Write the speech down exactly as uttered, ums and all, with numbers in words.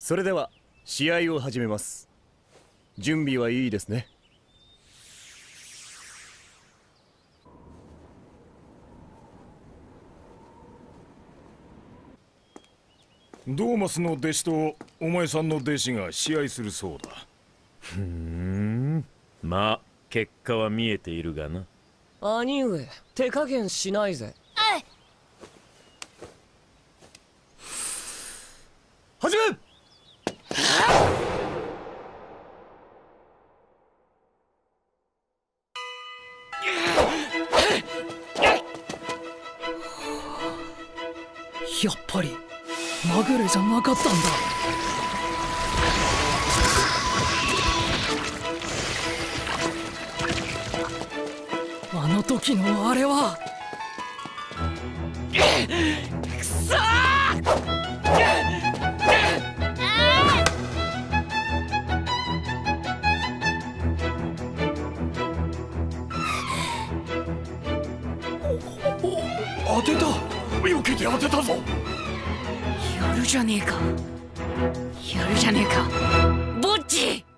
それでは試合を始めます。準備はいいですね。 ドーマスの弟子とお前さんの弟子が試合するそうだ。 ふーん、まあ結果は見えているがな。 兄上、手加減しないぜ。 始め。 やっぱりまぐれじゃなかったんだ。あの時のあれはくそー！ 当てた。避けて当てたぞ。 やるじゃねえか、やるじゃねえかボッジ。